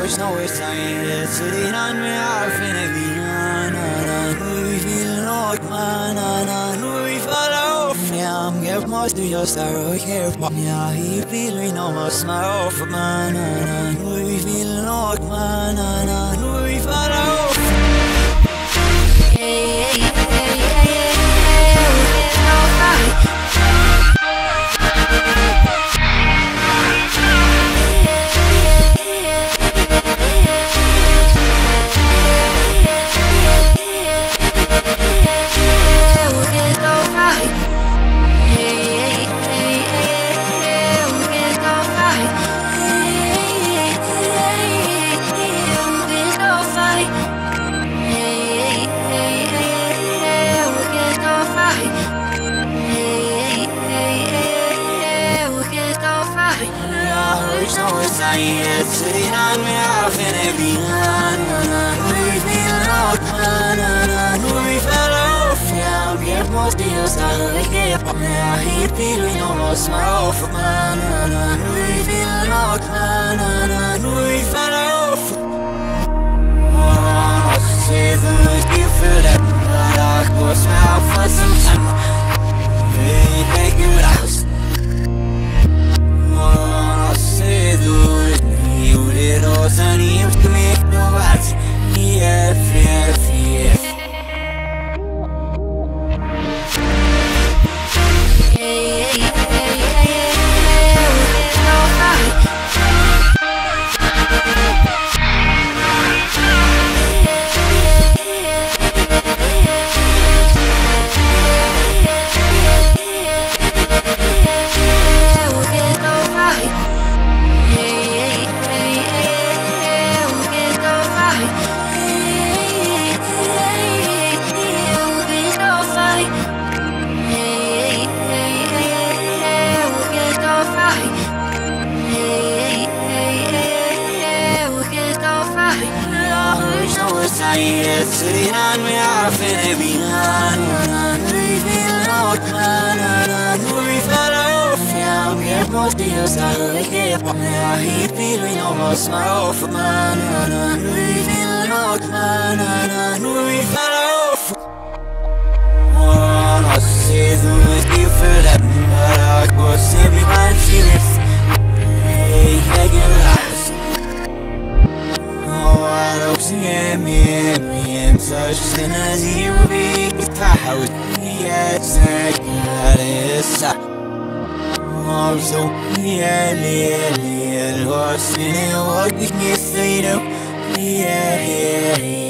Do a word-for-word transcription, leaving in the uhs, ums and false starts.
wish no it's time sitting on me عارفين بينا we feel like man we follow I'm get most of your sorrow here yeah he feel we know most my off man we feel like man we follow sitting on me عارفين بينا we feel like man we follow yeah get most of your sorrow here yeah he feel we know most my off man we feel like man we follow I see the you feel that but I go smile for some time hey take you out I see the Rosa nie w mnie nować nie wie wie sitting on me عارفين بينا we feel like man we follow yeah get most of your sorrow here yeah he feel we know most my off man we feel like man we follow I see the way you feel that but I go see everyone feel it hey hey get lost oh I don't see me such as you be تحاول يتسكر الساعة مرزو يا ليل الوصل وقت يثيرو يا يا